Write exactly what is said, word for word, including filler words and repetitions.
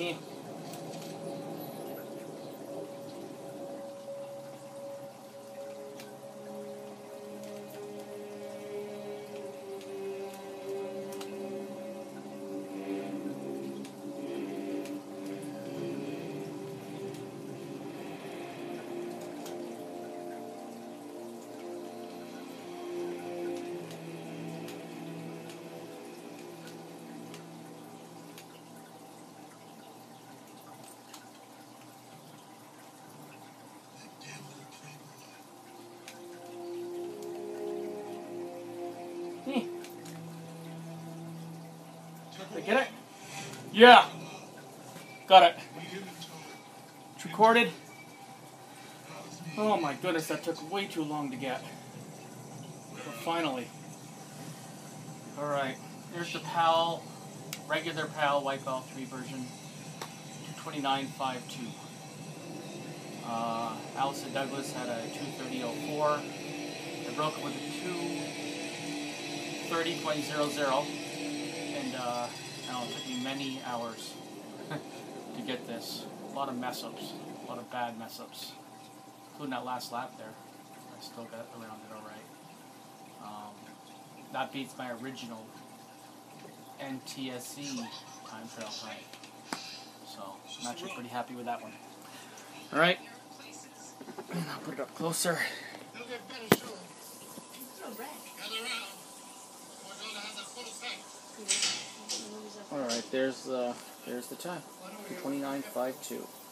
Yeah. Hey. Did I get it? Yeah. Got it. It's recorded. Oh my goodness, that took way too long to get. But finally. Alright, here's the PAL, regular PAL White wo three version, two twenty-nine fifty-two. Uh, Allison Douglas had a two thirty oh four. I broke it with a two thirty point zero zero, and uh, now it took me many hours to get this. A lot of mess ups, a lot of bad mess ups, including that last lap there. I still got around it alright. Um, that beats my original N T S C time trial time. So I'm actually pretty happy with that one. Alright, and I'll put it up closer. Alright, there's the there's the time. two twenty-nine fifty-two.